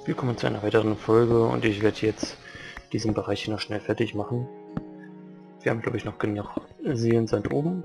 Willkommen zu einer weiteren Folge und ich werde jetzt diesen Bereich hier noch schnell fertig machen. Wir haben glaube ich noch genug Seelensand oben.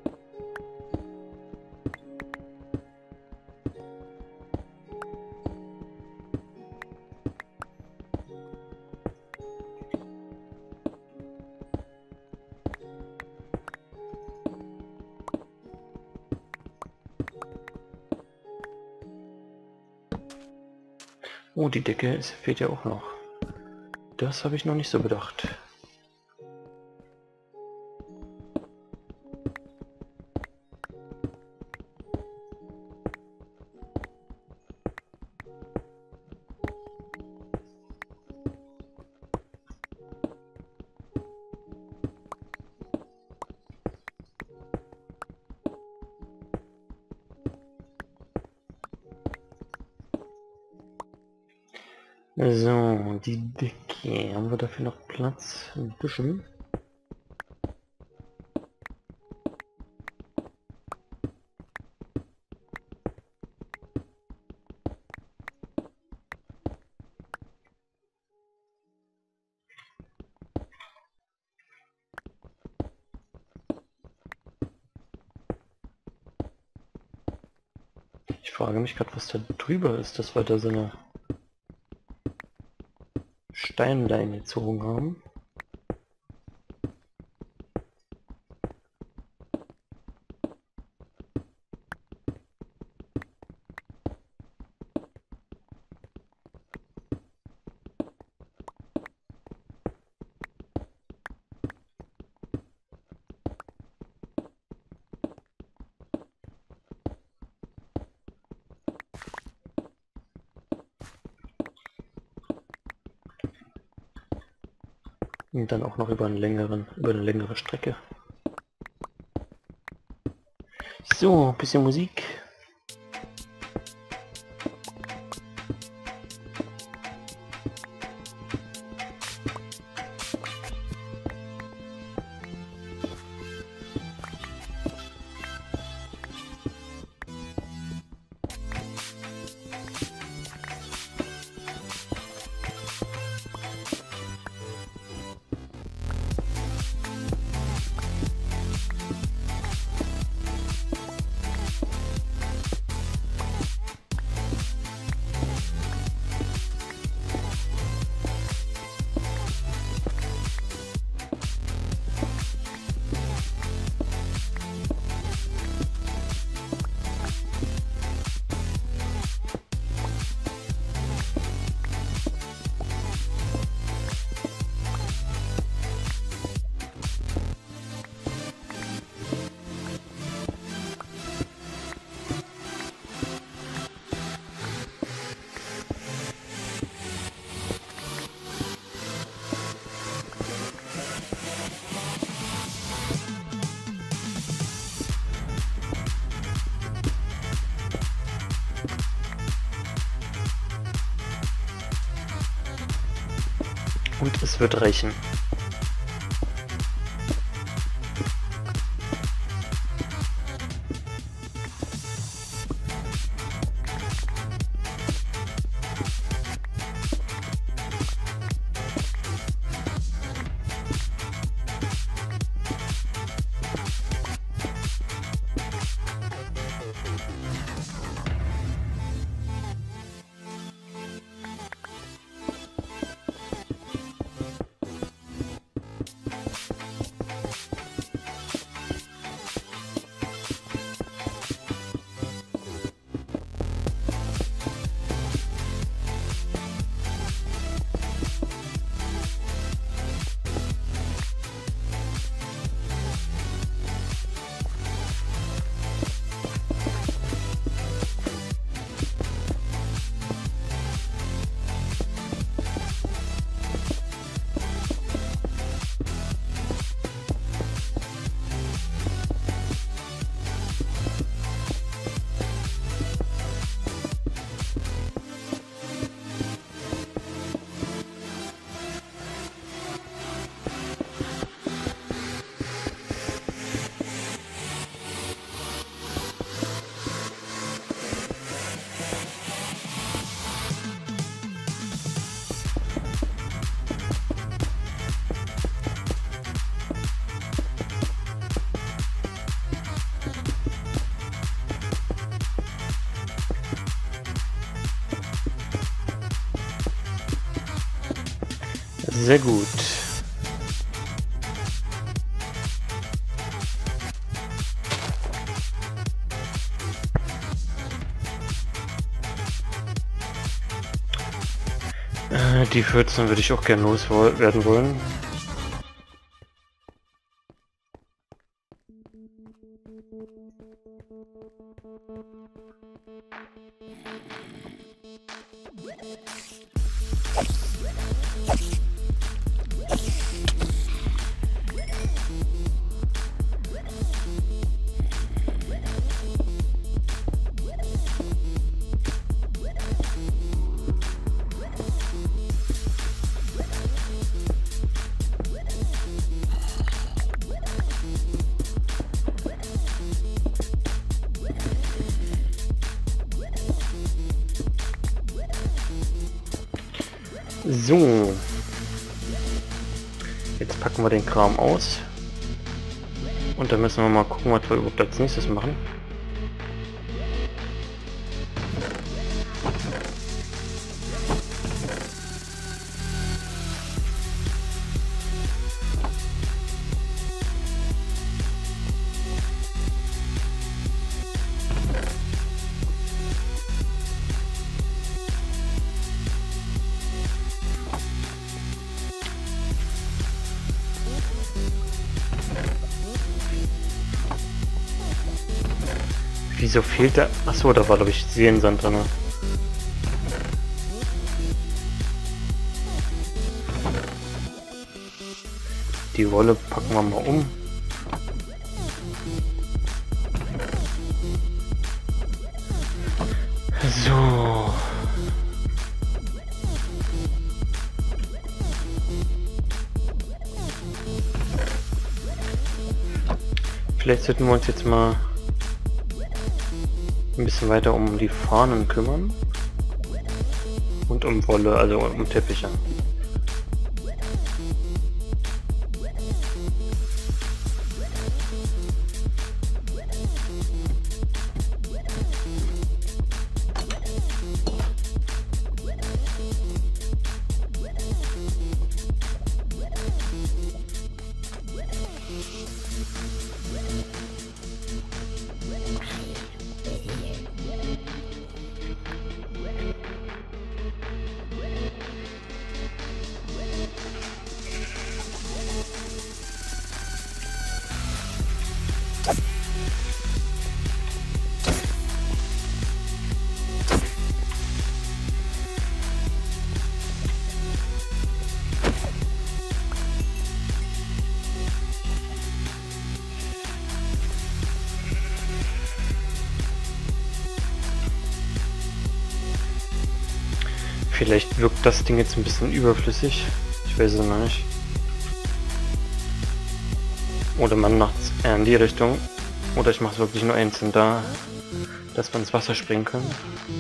Oh, die Decke fehlt ja auch noch. Das habe ich noch nicht so bedacht. So, die Decke. Haben wir dafür noch Platz? Ein bisschen. Ich frage mich gerade, was da drüber ist, dass wir da so eine Steinleine gezogen haben. Und dann auch noch über eine längere Strecke. So, bisschen Musik. Und es wird reichen. Sehr gut. Die 14 würde ich auch gerne loswerden wollen. So, jetzt packen wir den Kram aus und dann müssen wir mal gucken, was wir überhaupt als nächstes machen. Wieso fehlt da? Achso, da war glaube ich Seelensand drin. Die Rolle packen wir mal um. So. Vielleicht sollten wir uns jetzt mal ein bisschen weiter um die Fahnen kümmern und um Wolle, also um Teppiche. Vielleicht wirkt das Ding jetzt ein bisschen überflüssig. Ich weiß es noch nicht. Oder man macht es eher in die Richtung. Oder ich mache es wirklich nur einzeln da, dass wir ins Wasser springen können.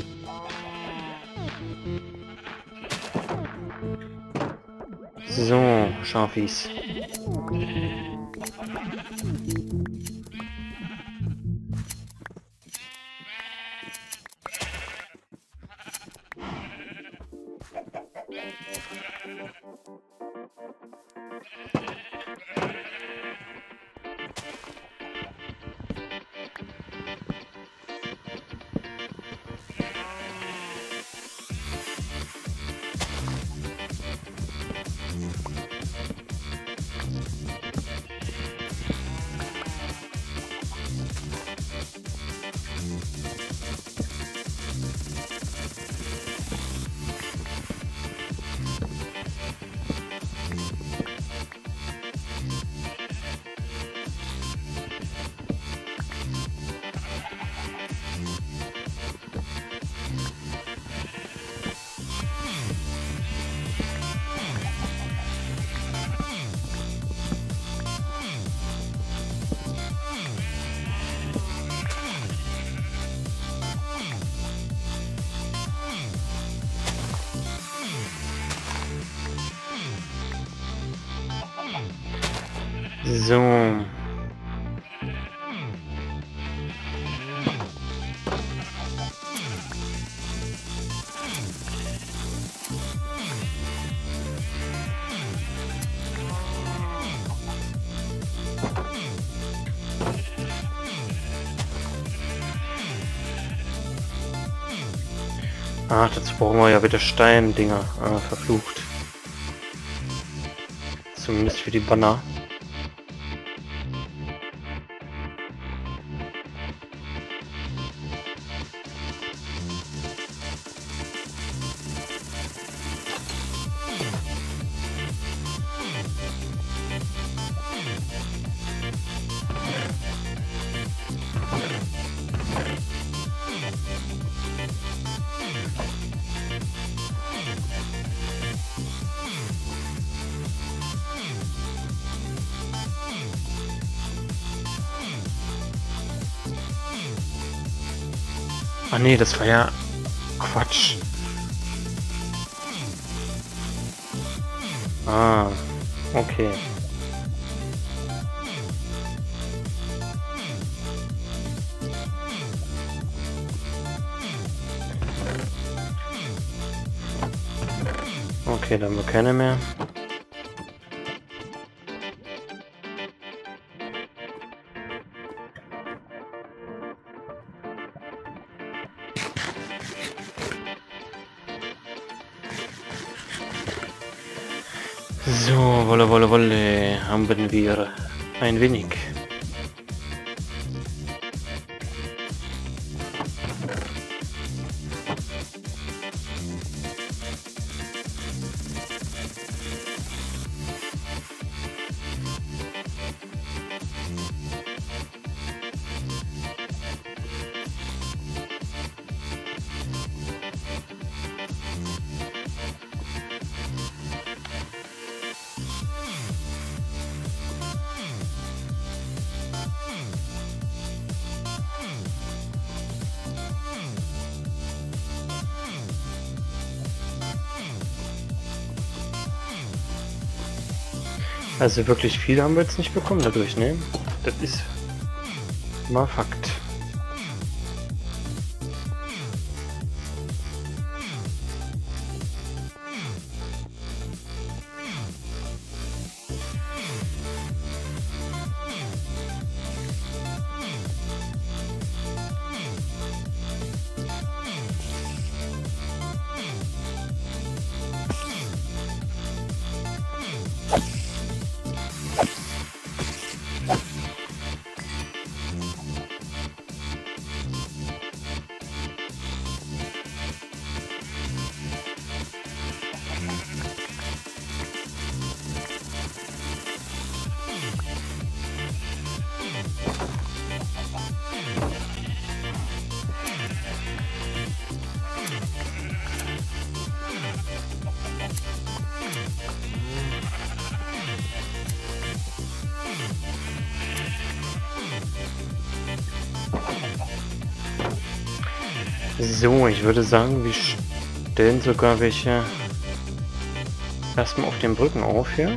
So, Schafis. So. Ach, dazu brauchen wir ja wieder Steindinger. Ah, verflucht. Zumindest für die Banner. Ah nee, das war ja Quatsch. Ah, okay. Okay, dann haben wir keine mehr. So, wolle, wolle, wolle, haben wir ein wenig. Also wirklich viel haben wir jetzt nicht bekommen dadurch, ne? Das ist mal Fakt. So, ich würde sagen, wir stellen sogar welche erstmal auf den Brücken auf hier.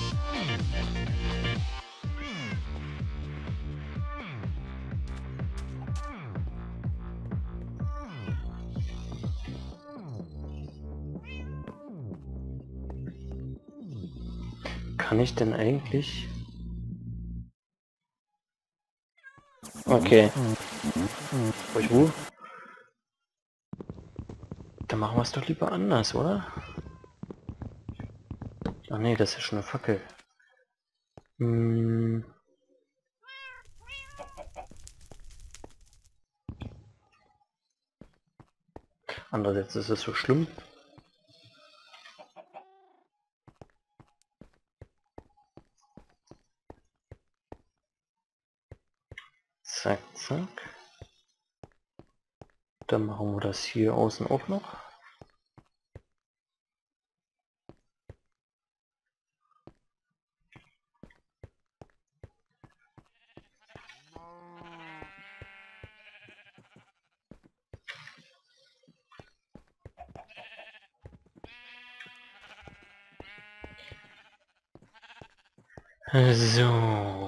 Kann ich denn eigentlich... Okay. Ruhig. Dann machen wir es doch lieber anders, oder? Ach nee, das ist schon eine Fackel. Andererseits ist es so schlimm. Zack, zack. Dann machen wir das hier außen auch noch. So.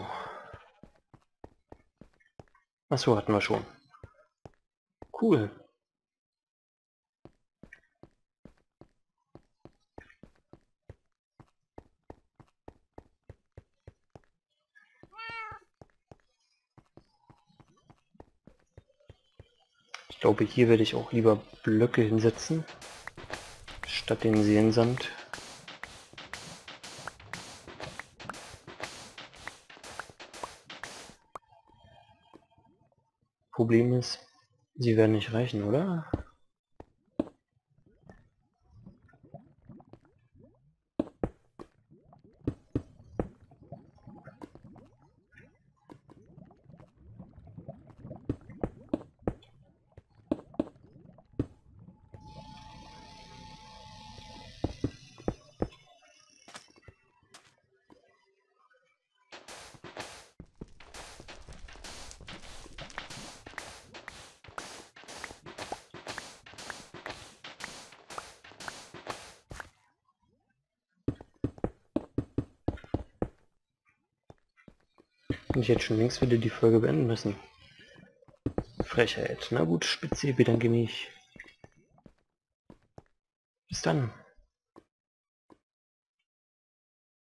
Achso, hatten wir schon. Cool. Ich glaube, hier werde ich auch lieber Blöcke hinsetzen, statt den Seelensand. Problem ist, sie werden nicht reichen, oder? Und ich hätte schon längst wieder die Folge beenden müssen. Frechheit. Na gut, Spitze, dann gehe ich. Bis dann.